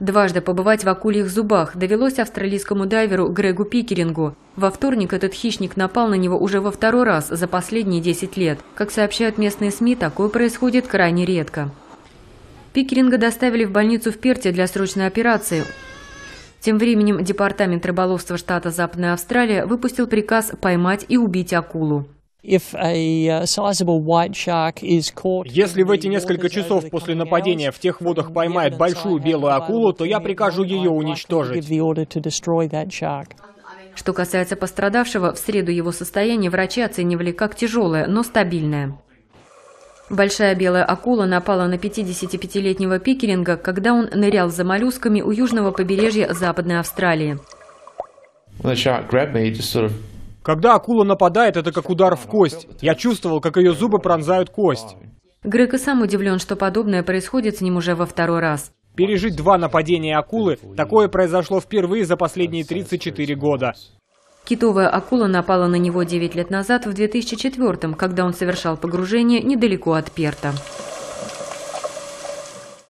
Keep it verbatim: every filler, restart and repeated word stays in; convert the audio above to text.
Дважды побывать в акульих зубах довелось австралийскому дайверу Грегу Пикерингу. Во вторник этот хищник напал на него уже во второй раз за последние десять лет. Как сообщают местные СМИ, такое происходит крайне редко. Пикеринга доставили в больницу в Перте для срочной операции. Тем временем Департамент рыболовства штата Западная Австралия выпустил приказ поймать и убить акулу. Если в эти несколько часов после нападения в тех водах поймает большую белую акулу, то я прикажу ее уничтожить. Что касается пострадавшего, в среду его состояние врачи оценивали как тяжелое, но стабильное. Большая белая акула напала на пятидесятипятилетнего Пикеринга, когда он нырял за моллюсками у южного побережья Западной Австралии. Когда акула нападает, это как удар в кость. Я чувствовал, как ее зубы пронзают кость. Грег и сам удивлен, что подобное происходит с ним уже во второй раз. Пережить два нападения акулы – такое произошло впервые за последние тридцать четыре года. Китовая акула напала на него девять лет назад, в две тысячи четвёртом, когда он совершал погружение недалеко от Перта.